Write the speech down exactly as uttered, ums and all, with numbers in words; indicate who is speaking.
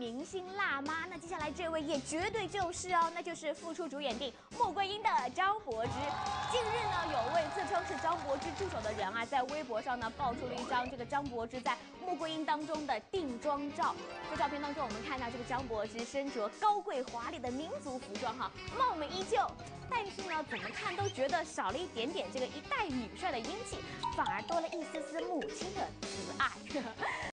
Speaker 1: 明星辣妈。那接下来这位也绝对就是哦，那就是复出主演电影《穆桂英》的张柏芝。近日呢，有位自称是张柏芝助手的人啊，在微博上呢爆出了一张这个张柏芝在《穆桂英》当中的定妆照。在照片当中，我们看到这个张柏芝身着高贵华丽的民族服装，哈，貌美依旧。但是呢，怎么看都觉得少了一点点这个一代女帅的英气，反而多了一丝丝母亲的慈爱。